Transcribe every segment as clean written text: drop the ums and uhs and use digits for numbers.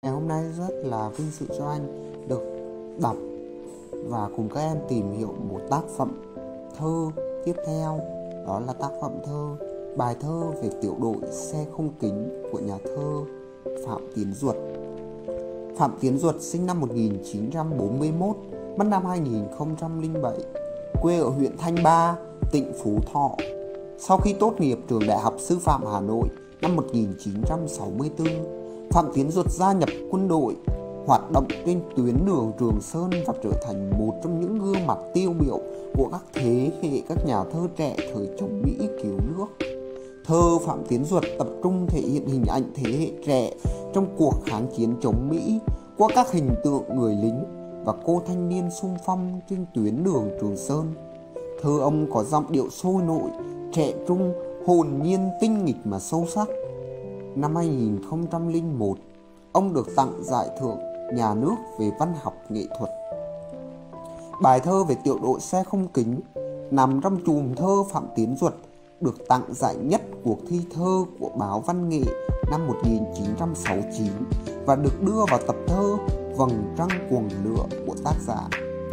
Ngày hôm nay rất là vinh dự cho anh được đọc và cùng các em tìm hiểu một tác phẩm thơ tiếp theo. Đó là tác phẩm thơ Bài thơ về tiểu đội xe không kính của nhà thơ Phạm Tiến Duật. Phạm Tiến Duật sinh năm 1941, mất năm 2007, quê ở huyện Thanh Ba, tỉnh Phú Thọ. Sau khi tốt nghiệp trường Đại học Sư phạm Hà Nội năm 1964, Phạm Tiến Duật gia nhập quân đội, hoạt động trên tuyến đường Trường Sơn và trở thành một trong những gương mặt tiêu biểu của các thế hệ các nhà thơ trẻ thời chống Mỹ cứu nước. Thơ Phạm Tiến Duật tập trung thể hiện hình ảnh thế hệ trẻ trong cuộc kháng chiến chống Mỹ qua các hình tượng người lính và cô thanh niên xung phong trên tuyến đường Trường Sơn. Thơ ông có giọng điệu sôi nổi, trẻ trung, hồn nhiên, tinh nghịch mà sâu sắc. Năm 2001, ông được tặng giải thưởng nhà nước về văn học nghệ thuật. Bài thơ về tiểu đội xe không kính nằm trong chùm thơ Phạm Tiến Duật, được tặng giải nhất cuộc thi thơ của báo Văn nghệ năm 1969 và được đưa vào tập thơ Vầng trăng cuồng lửa của tác giả.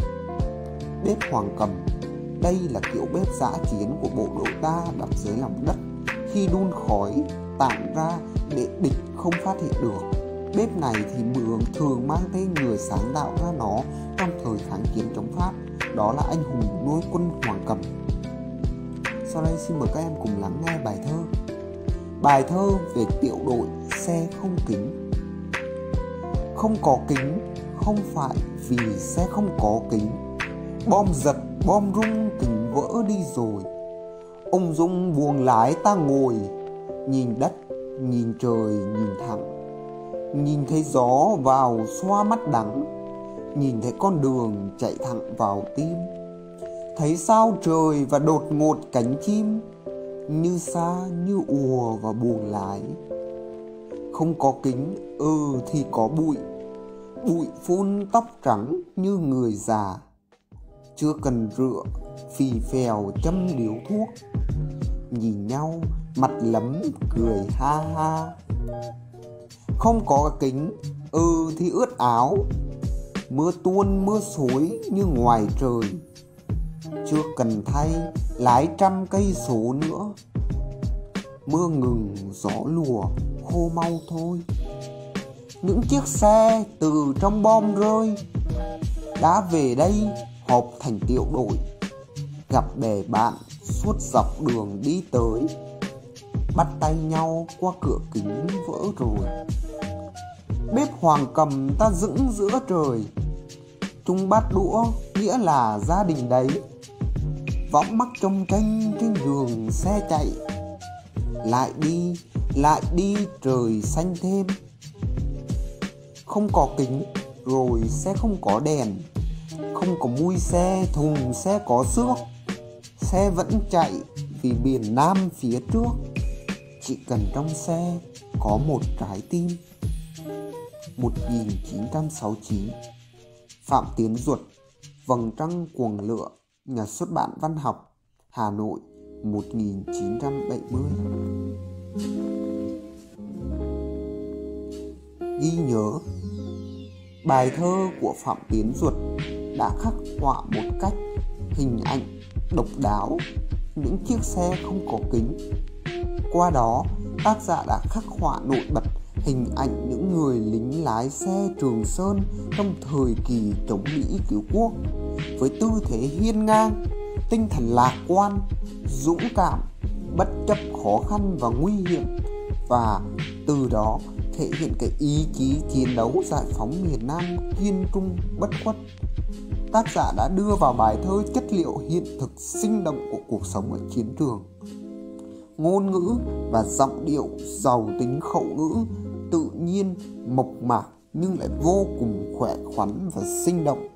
Bếp Hoàng Cầm. Đây là kiểu bếp dã chiến của bộ đội ta đặt dưới lòng đất, khi đun khói tản ra để địch không phát hiện được. Bếp này thì thường mang tên người sáng tạo ra nó trong thời kháng chiến chống Pháp, đó là anh hùng nuôi quân Hoàng Cầm. Sau đây xin mời các em cùng lắng nghe bài thơ. Bài thơ về tiểu đội xe không kính. Không có kính không phải vì xe không có kính, bom giật bom rung kính vỡ đi rồi. Ông Dung buồng lái ta ngồi, nhìn đất nhìn trời nhìn thẳng, nhìn thấy gió vào xoa mắt đắng, nhìn thấy con đường chạy thẳng vào tim, thấy sao trời và đột ngột cánh chim, như xa như ùa vào buồng lái. Không có kính thì có bụi, bụi phun tóc trắng như người già, chưa cần rửa phì phèo châm điếu thuốc, nhìn nhau mặt lấm cười ha ha. Không có kính thì ướt áo, mưa tuôn mưa xối như ngoài trời, chưa cần thay lái 100 cây số nữa, mưa ngừng gió lùa khô mau thôi. Những chiếc xe từ trong bom rơi đã về đây họp thành tiểu đội, gặp bè bạn suốt dọc đường đi tới, bắt tay nhau qua cửa kính vỡ rồi. Bếp Hoàng Cầm ta dựng giữa trời, chung bát đũa nghĩa là gia đình đấy, võng mắc trông tranh trên đường xe chạy, lại đi trời xanh thêm. Không có kính rồi sẽ không có đèn, không có mui xe thùng xe có xước, xe vẫn chạy vì biển Nam phía trước, chỉ cần trong xe có một trái tim. 1969. Phạm Tiến Duật, Vầng trăng cuồng lửa, Nhà xuất bản Văn học, Hà Nội, 1970. Ghi nhớ. Bài thơ của Phạm Tiến Duật đã khắc họa một cách hình ảnh độc đáo những chiếc xe không có kính. Qua đó, tác giả đã khắc họa nổi bật hình ảnh những người lính lái xe Trường Sơn trong thời kỳ chống Mỹ cứu quốc, với tư thế hiên ngang, tinh thần lạc quan, dũng cảm, bất chấp khó khăn và nguy hiểm, và từ đó thể hiện cái ý chí chiến đấu giải phóng miền Nam kiên trung bất khuất. Tác giả đã đưa vào bài thơ chất liệu hiện thực sinh động của cuộc sống ở chiến trường. Ngôn ngữ và giọng điệu giàu tính khẩu ngữ, tự nhiên, mộc mạc nhưng lại vô cùng khỏe khoắn và sinh động.